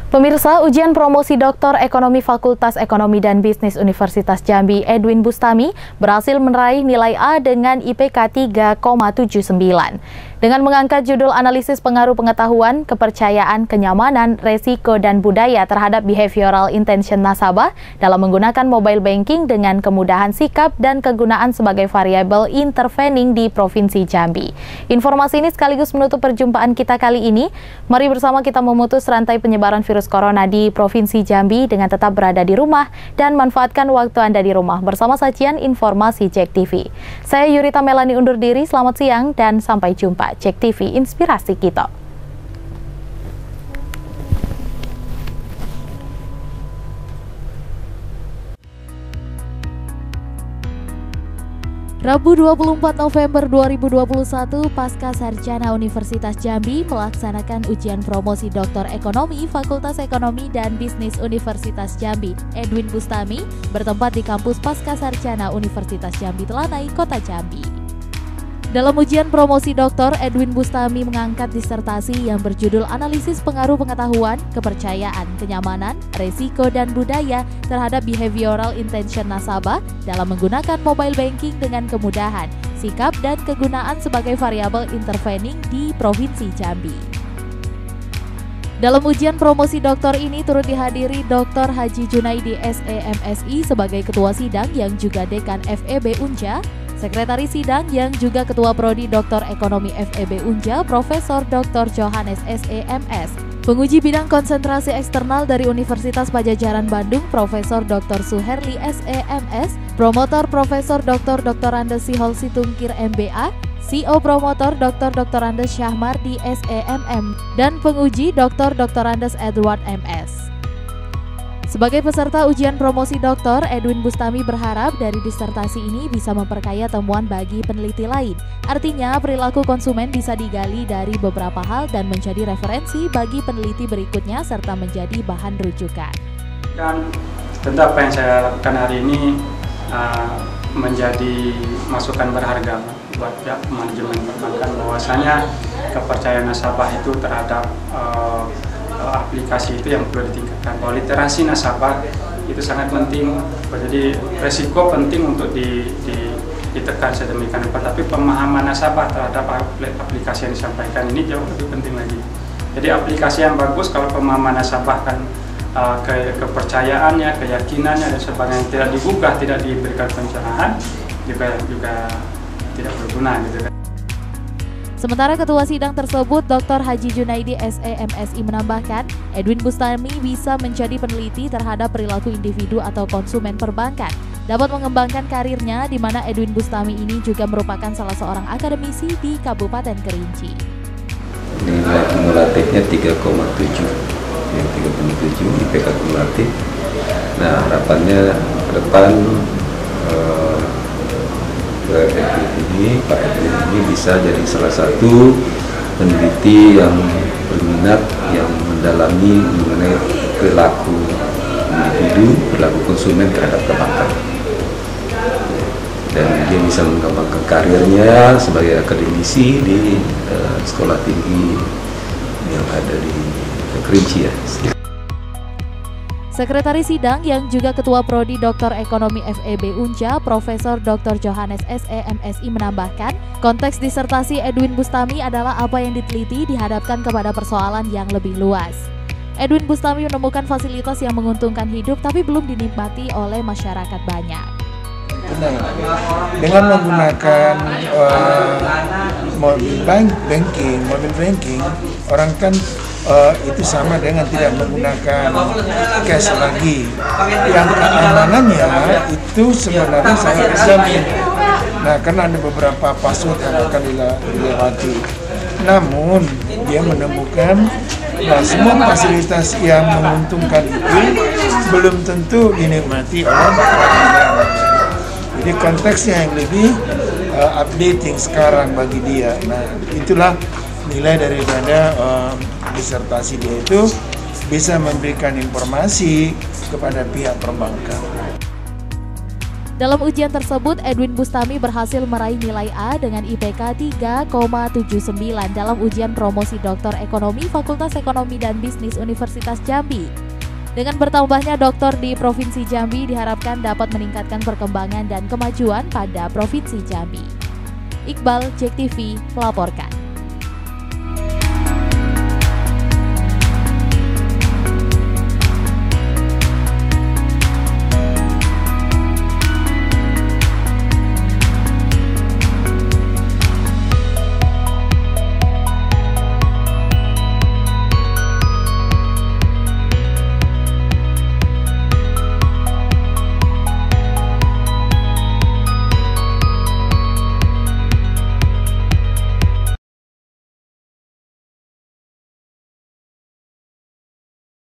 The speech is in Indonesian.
Pemirsa, ujian promosi Doktor Ekonomi Fakultas Ekonomi dan Bisnis Universitas Jambi Edwin Bustami berhasil meraih nilai A dengan IPK 3,79. Dengan mengangkat judul analisis pengaruh pengetahuan, kepercayaan, kenyamanan, resiko, dan budaya terhadap behavioral intention nasabah dalam menggunakan mobile banking dengan kemudahan sikap dan kegunaan sebagai variabel intervening di Provinsi Jambi. Informasi ini sekaligus menutup perjumpaan kita kali ini. Mari bersama kita memutus rantai penyebaran virus corona di Provinsi Jambi dengan tetap berada di rumah dan manfaatkan waktu Anda di rumah bersama sajian informasi JEK TV. Saya Yurita Melani undur diri, selamat siang dan sampai jumpa. JEK TV, inspirasi kita. Rabu 24 November 2021, Pasca Sarjana Universitas Jambi melaksanakan ujian promosi Doktor Ekonomi Fakultas Ekonomi dan Bisnis Universitas Jambi Edwin Bustami bertempat di kampus Pasca Sarjana Universitas Jambi Telanai, Kota Jambi. Dalam ujian promosi doktor, Edwin Bustami mengangkat disertasi yang berjudul Analisis Pengaruh Pengetahuan, Kepercayaan, Kenyamanan, Resiko, dan Budaya terhadap Behavioral Intention Nasabah dalam menggunakan mobile banking dengan kemudahan, sikap, dan kegunaan sebagai variabel intervening di Provinsi Jambi. Dalam ujian promosi doktor ini turut dihadiri Dr. Haji Junaidi SE MSI sebagai Ketua Sidang yang juga Dekan FEB Unja, Sekretaris Sidang yang juga Ketua Prodi Doktor Ekonomi FEB Unja, Profesor Dr. Johannes SE MS, penguji bidang konsentrasi eksternal dari Universitas Padjadjaran Bandung, Profesor Dr. Suherli SE MS, promotor Profesor Dr. Andes Sihol Situngkir MBA, CEO promotor Dr. Andes Syahmardi SEMM, dan penguji Dr. Andes Edward MS. Sebagai peserta ujian promosi doktor, Edwin Bustami berharap dari disertasi ini bisa memperkaya temuan bagi peneliti lain. Artinya, perilaku konsumen bisa digali dari beberapa hal dan menjadi referensi bagi peneliti berikutnya serta menjadi bahan rujukan. Dan tentu apa yang saya lakukan hari ini menjadi masukan berharga buat pihak manajemen perbankan bahwasanya kepercayaan nasabah itu terhadap aplikasi itu yang perlu ditingkatkan. Bahwa literasi nasabah itu sangat penting, jadi resiko penting untuk ditekan sedemikian rupa, tapi pemahaman nasabah terhadap aplikasi yang disampaikan ini jauh lebih penting lagi. Jadi aplikasi yang bagus kalau pemahaman nasabah kan kepercayaannya, keyakinannya dan sebagainya tidak digugah, tidak diberikan pencerahan juga tidak berguna gitu kan. Sementara Ketua Sidang tersebut, Dr. Haji Junaidi SE MSI menambahkan, Edwin Bustami bisa menjadi peneliti terhadap perilaku individu atau konsumen perbankan, dapat mengembangkan karirnya di mana Edwin Bustami ini juga merupakan salah seorang akademisi di Kabupaten Kerinci. Nilai kumulatifnya 3,7, yang 3,7 IPK kumulatif. Nah, harapannya ke depan Pak Edwin ini bisa jadi salah satu peneliti yang berminat, yang mendalami mengenai perilaku individu, perilaku konsumen terhadap perbankan. Dan dia bisa mengembangkan karirnya sebagai akademisi di sekolah tinggi yang ada di Kerinci ya. Sekretaris Sidang yang juga Ketua Prodi Doktor Ekonomi FEB Unja, Profesor Dr. Johannes SE MSI menambahkan, konteks disertasi Edwin Bustami adalah apa yang diteliti dihadapkan kepada persoalan yang lebih luas. Edwin Bustami menemukan fasilitas yang menguntungkan hidup tapi belum dinikmati oleh masyarakat banyak. Dengan menggunakan mobile banking, orang kan itu sama dengan tidak menggunakan cash lagi. Yang keamanannya itu sebenarnya sangat dijamin. Nah, karena ada beberapa password yang akan dilewati. Namun dia menemukan semua fasilitas yang menguntungkan itu belum tentu dinikmati oleh orang. Jadi konteksnya yang lebih updating sekarang bagi dia. Nah, itulah nilai daripada disertasi dia itu bisa memberikan informasi kepada pihak perbankan. Dalam ujian tersebut, Edwin Bustami berhasil meraih nilai A dengan IPK 3,79 dalam ujian promosi Doktor Ekonomi Fakultas Ekonomi dan Bisnis Universitas Jambi. Dengan bertambahnya doktor di Provinsi Jambi diharapkan dapat meningkatkan perkembangan dan kemajuan pada Provinsi Jambi. Iqbal, JEK TV, melaporkan.